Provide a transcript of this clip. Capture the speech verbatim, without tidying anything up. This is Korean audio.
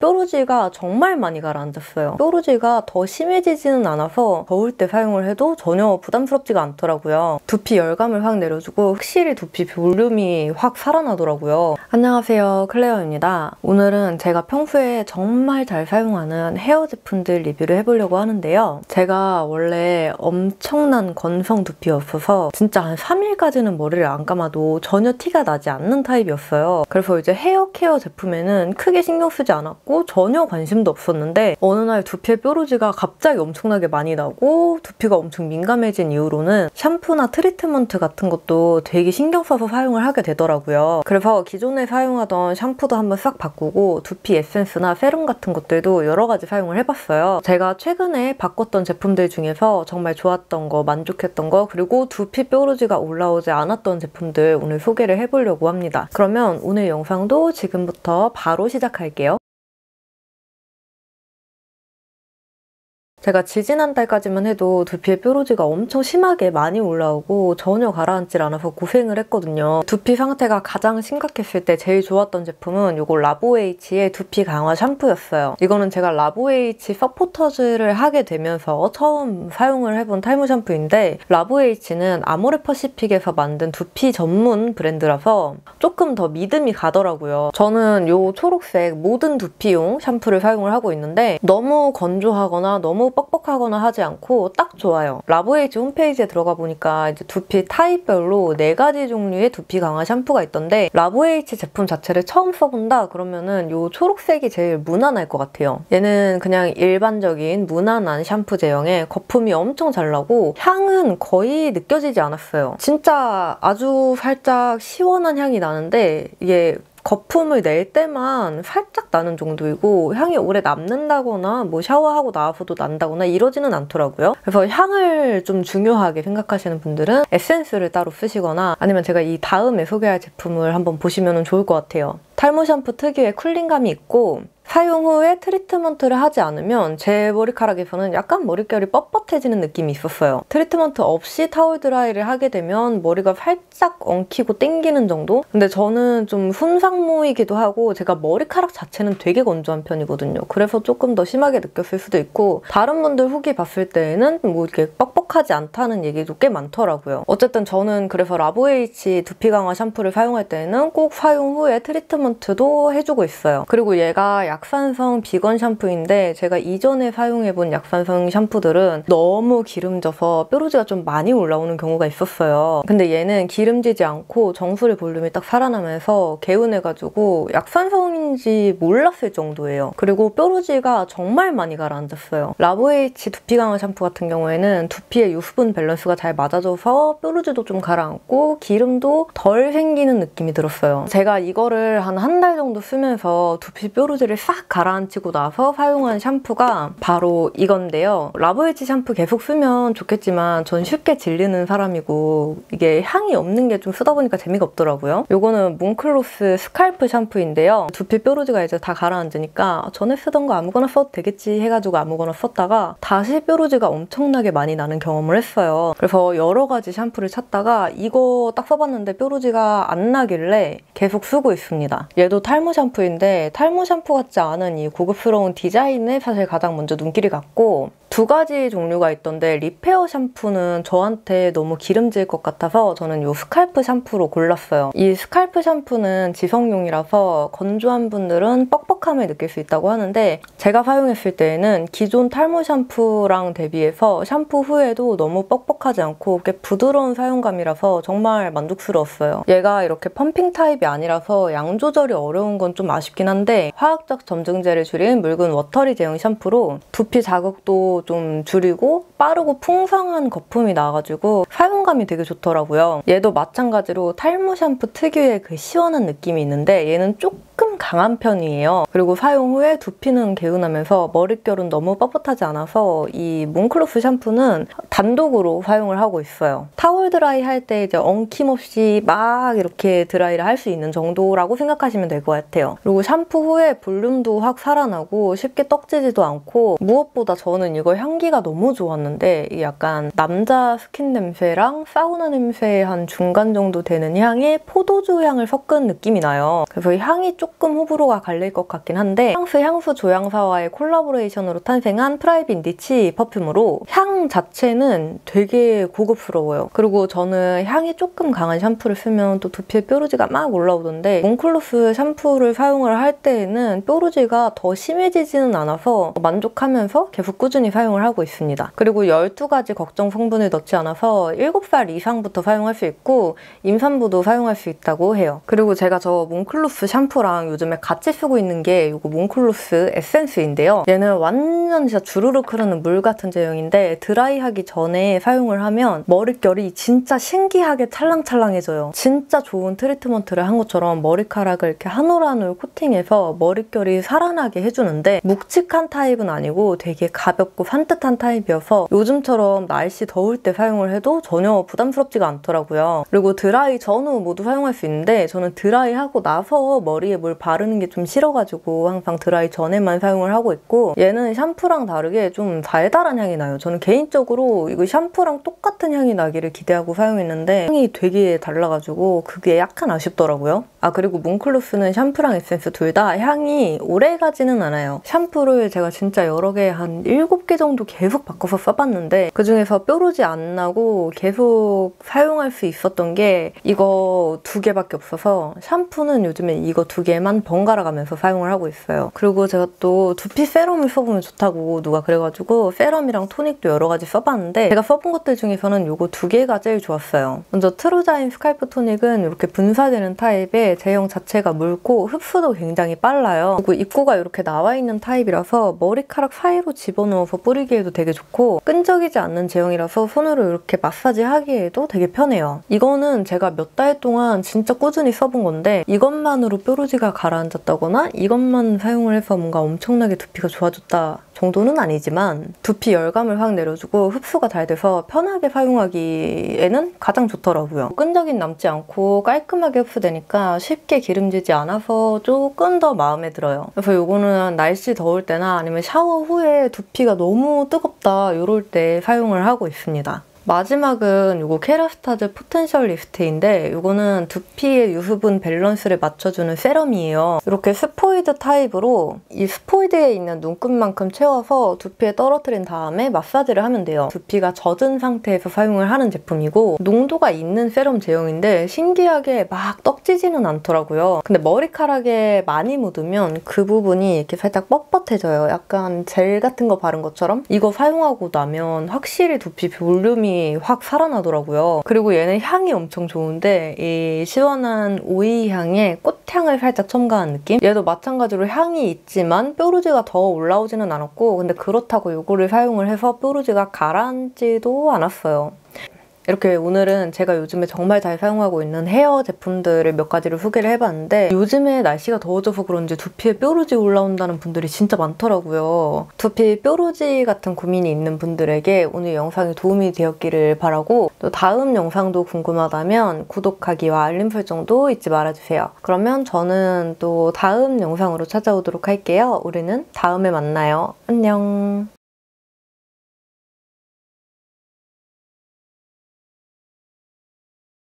뾰루지가 정말 많이 가라앉았어요. 뾰루지가 더 심해지지는 않아서 더울 때 사용을 해도 전혀 부담스럽지가 않더라고요. 두피 열감을 확 내려주고 확실히 두피 볼륨이 확 살아나더라고요. 안녕하세요, 클레어입니다. 오늘은 제가 평소에 정말 잘 사용하는 헤어 제품들 리뷰를 해보려고 하는데요. 제가 원래 엄청난 건성 두피였어서 진짜 한 삼 일까지는 머리를 안 감아도 전혀 티가 나지 않는 타입이었어요. 그래서 이제 헤어 케어 제품에는 크게 신경 쓰지 않았고 전혀 관심도 없었는데 어느 날 두피에 뾰루지가 갑자기 엄청나게 많이 나고 두피가 엄청 민감해진 이후로는 샴푸나 트리트먼트 같은 것도 되게 신경 써서 사용을 하게 되더라고요. 그래서 기존에 사용하던 샴푸도 한번 싹 바꾸고 두피 에센스나 세럼 같은 것들도 여러 가지 사용을 해봤어요. 제가 최근에 바꿨던 제품들 중에서 정말 좋았던 거, 만족했던 거, 그리고 두피 뾰루지가 올라오지 않았던 제품들 오늘 소개를 해보려고 합니다. 그러면 오늘 영상도 지금부터 바로 시작할게요. 제가 지지난달까지만 해도 두피에 뾰루지가 엄청 심하게 많이 올라오고 전혀 가라앉질 않아서 고생을 했거든요. 두피 상태가 가장 심각했을 때 제일 좋았던 제품은 이거 라보에이치의 두피 강화 샴푸였어요. 이거는 제가 라보에이치 서포터즈를 하게 되면서 처음 사용을 해본 탈모 샴푸인데 라보에이치는 아모레퍼시픽에서 만든 두피 전문 브랜드라서 조금 더 믿음이 가더라고요. 저는 이 초록색 모든 두피용 샴푸를 사용을 하고 있는데 너무 건조하거나 너무 뻑뻑하거나 하지 않고 딱 좋아요. 라보에이치 홈페이지에 들어가 보니까 이제 두피 타입별로 네 가지 종류의 두피 강화 샴푸가 있던데 라보에이치 제품 자체를 처음 써본다 그러면은 이 초록색이 제일 무난할 것 같아요. 얘는 그냥 일반적인 무난한 샴푸 제형에 거품이 엄청 잘 나고 향은 거의 느껴지지 않았어요. 진짜 아주 살짝 시원한 향이 나는데 이게 거품을 낼 때만 살짝 나는 정도이고 향이 오래 남는다거나 뭐 샤워하고 나와서도 난다거나 이러지는 않더라고요. 그래서 향을 좀 중요하게 생각하시는 분들은 에센스를 따로 쓰시거나 아니면 제가 이 다음에 소개할 제품을 한번 보시면 좋을 것 같아요. 탈모 샴푸 특유의 쿨링감이 있고 사용 후에 트리트먼트를 하지 않으면 제 머리카락에서는 약간 머릿결이 뻣뻣해지는 느낌이 있었어요. 트리트먼트 없이 타올 드라이를 하게 되면 머리가 살짝 엉키고 땡기는 정도? 근데 저는 좀 훈상모이기도 하고 제가 머리카락 자체는 되게 건조한 편이거든요. 그래서 조금 더 심하게 느꼈을 수도 있고 다른 분들 후기 봤을 때에는 뭐 이렇게 뻑뻑하지 않다는 얘기도 꽤 많더라고요. 어쨌든 저는 그래서 라보에이치 두피 강화 샴푸를 사용할 때는 꼭 사용 후에 트리트먼트도 해주고 있어요. 그리고 얘가 약산성 비건 샴푸인데 제가 이전에 사용해본 약산성 샴푸들은 너무 기름져서 뾰루지가 좀 많이 올라오는 경우가 있었어요. 근데 얘는 기름지지 않고 정수리 볼륨이 딱 살아나면서 개운해가지고 약산성인지 몰랐을 정도예요. 그리고 뾰루지가 정말 많이 가라앉았어요. 라보에이치 두피 강화 샴푸 같은 경우에는 두피의 유수분 밸런스가 잘 맞아줘서 뾰루지도 좀 가라앉고 기름도 덜 생기는 느낌이 들었어요. 제가 이거를 한 한 달 정도 쓰면서 두피 뾰루지를 싹 가라앉히고 나서 사용한 샴푸가 바로 이건데요. 라보에이치 샴푸 계속 쓰면 좋겠지만 전 쉽게 질리는 사람이고 이게 향이 없는 게 좀 쓰다 보니까 재미가 없더라고요. 이거는 몽클로스 스칼프 샴푸인데요. 두피 뾰루지가 이제 다 가라앉으니까 전에 쓰던 거 아무거나 써도 되겠지 해가지고 아무거나 썼다가 다시 뾰루지가 엄청나게 많이 나는 경험을 했어요. 그래서 여러 가지 샴푸를 찾다가 이거 딱 써봤는데 뾰루지가 안 나길래 계속 쓰고 있습니다. 얘도 탈모 샴푸인데 탈모 샴푸 같지 않은 이 고급스러운 디자인에 사실 가장 먼저 눈길이 갔고 두 가지 종류가 있던데 리페어 샴푸는 저한테 너무 기름질 것 같아서 저는 이 스칼프 샴푸로 골랐어요. 이 스칼프 샴푸는 지성용이라서 건조한 분들은 뻑뻑함을 느낄 수 있다고 하는데 제가 사용했을 때에는 기존 탈모 샴푸랑 대비해서 샴푸 후에도 너무 뻑뻑하지 않고 꽤 부드러운 사용감이라서 정말 만족스러웠어요. 얘가 이렇게 펌핑 타입이 아니라서 양 조절이 어려운 건 좀 아쉽긴 한데 화학적 점증제를 줄인 묽은 워터리 제형 샴푸로 두피 자극도 좀 줄이고 빠르고 풍성한 거품이 나가지고 사용감이 되게 좋더라고요. 얘도 마찬가지로 탈모 샴푸 특유의 그 시원한 느낌이 있는데 얘는 조금 강한 편이에요. 그리고 사용 후에 두피는 개운하면서 머릿결은 너무 뻣뻣하지 않아서 이 몽클로스 샴푸는 단독으로 사용을 하고 있어요. 타월 드라이 할 때 이제 엉킴없이 막 이렇게 드라이를 할 수 있는 정도라고 생각하시면 될 것 같아요. 그리고 샴푸 후에 볼륨도 확 살아나고 쉽게 떡지지도 않고 무엇보다 저는 이거 향기가 너무 좋았는데 이게 약간 남자 스킨 냄새랑 사우나 냄새의 한 중간 정도 되는 향에 포도주 향을 섞은 느낌이 나요. 그래서 이 향이 조금 조금 호불호가 갈릴 것 같긴 한데 프랑스 향수 조향사와의 콜라보레이션으로 탄생한 프라이빗 니치 퍼퓸으로 향 자체는 되게 고급스러워요. 그리고 저는 향이 조금 강한 샴푸를 쓰면 또 두피에 뾰루지가 막 올라오던데 몽클로스 샴푸를 사용을 할 때에는 뾰루지가 더 심해지지는 않아서 만족하면서 계속 꾸준히 사용을 하고 있습니다. 그리고 열두 가지 걱정 성분을 넣지 않아서 일곱 살 이상부터 사용할 수 있고 임산부도 사용할 수 있다고 해요. 그리고 제가 저 몽클로스 샴푸랑 요즘에 같이 쓰고 있는 게 이거 몽클로스 에센스인데요. 얘는 완전 진짜 주르륵 흐르는 물 같은 제형인데 드라이하기 전에 사용을 하면 머릿결이 진짜 신기하게 찰랑찰랑해져요. 진짜 좋은 트리트먼트를 한 것처럼 머리카락을 이렇게 한 올 한 올 코팅해서 머릿결이 살아나게 해주는데 묵직한 타입은 아니고 되게 가볍고 산뜻한 타입이어서 요즘처럼 날씨 더울 때 사용을 해도 전혀 부담스럽지가 않더라고요. 그리고 드라이 전후 모두 사용할 수 있는데 저는 드라이하고 나서 머리에 뭘 바르는 게 좀 싫어가지고 항상 드라이 전에만 사용을 하고 있고 얘는 샴푸랑 다르게 좀 달달한 향이 나요. 저는 개인적으로 이거 샴푸랑 똑같은 향이 나기를 기대하고 사용했는데 향이 되게 달라가지고 그게 약간 아쉽더라고요. 아 그리고 몽클로스는 샴푸랑 에센스 둘 다 향이 오래가지는 않아요. 샴푸를 제가 진짜 여러 개 한 일곱 개 정도 계속 바꿔서 써봤는데 그중에서 뾰루지 안 나고 계속 사용할 수 있었던 게 이거 두 개밖에 없어서 샴푸는 요즘에 이거 두 개만 번갈아 가면서 사용을 하고 있어요. 그리고 제가 또 두피 세럼을 써보면 좋다고 누가 그래가지고 세럼이랑 토닉도 여러 가지 써봤는데 제가 써본 것들 중에서는 이거 두 개가 제일 좋았어요. 먼저 트루자인 스칼프 토닉은 이렇게 분사되는 타입에 제형 자체가 묽고 흡수도 굉장히 빨라요. 그리고 입구가 이렇게 나와 있는 타입이라서 머리카락 사이로 집어넣어서 뿌리기에도 되게 좋고 끈적이지 않는 제형이라서 손으로 이렇게 마사지 하기에도 되게 편해요. 이거는 제가 몇 달 동안 진짜 꾸준히 써본 건데 이것만으로 뾰루지가 가라앉았다거나 이것만 사용을 해서 뭔가 엄청나게 두피가 좋아졌다 정도는 아니지만 두피 열감을 확 내려주고 흡수가 잘 돼서 편하게 사용하기에는 가장 좋더라고요. 끈적임 남지 않고 깔끔하게 흡수되니까 쉽게 기름지지 않아서 조금 더 마음에 들어요. 그래서 이거는 날씨 더울 때나 아니면 샤워 후에 두피가 너무 뜨겁다 이럴 때 사용을 하고 있습니다. 마지막은 이거 케라스타즈 포텐셜 리프트인데 이거는 두피의 유수분 밸런스를 맞춰주는 세럼이에요. 이렇게 스포이드 타입으로 이 스포이드에 있는 눈끝만큼 채워서 두피에 떨어뜨린 다음에 마사지를 하면 돼요. 두피가 젖은 상태에서 사용을 하는 제품이고 농도가 있는 세럼 제형인데 신기하게 막 떡지지는 않더라고요. 근데 머리카락에 많이 묻으면 그 부분이 이렇게 살짝 뻣뻣해져요. 약간 젤 같은 거 바른 것처럼 이거 사용하고 나면 확실히 두피 볼륨이 확 살아나더라고요. 그리고 얘는 향이 엄청 좋은데 이 시원한 오이 향에 꽃향을 살짝 첨가한 느낌? 얘도 마찬가지로 향이 있지만 뾰루지가 더 올라오지는 않았고 근데 그렇다고 이거를 사용을 해서 뾰루지가 가라앉지도 않았어요. 이렇게 오늘은 제가 요즘에 정말 잘 사용하고 있는 헤어 제품들을 몇 가지를 소개를 해봤는데 요즘에 날씨가 더워져서 그런지 두피에 뾰루지 올라온다는 분들이 진짜 많더라고요. 두피 뾰루지 같은 고민이 있는 분들에게 오늘 영상이 도움이 되었기를 바라고 또 다음 영상도 궁금하다면 구독하기와 알림 설정도 잊지 말아주세요. 그러면 저는 또 다음 영상으로 찾아오도록 할게요. 우리는 다음에 만나요. 안녕.